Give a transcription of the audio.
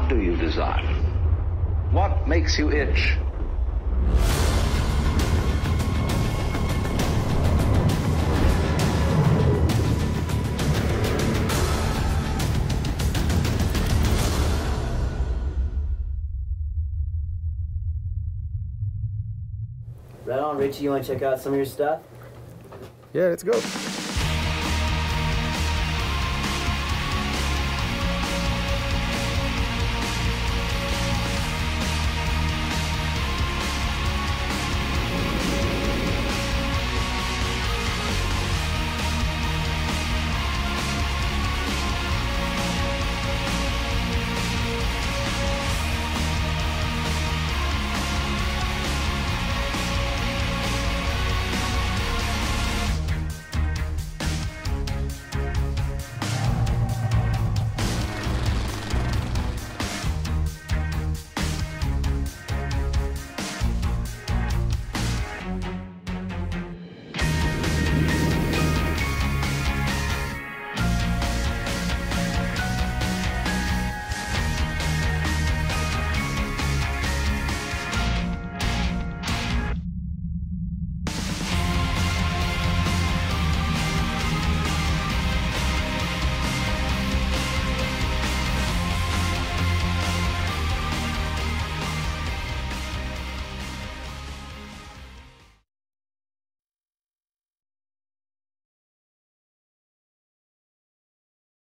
What do you desire? What makes you itch? Right on, Richie, you want to check out some of your stuff? Yeah, let's go.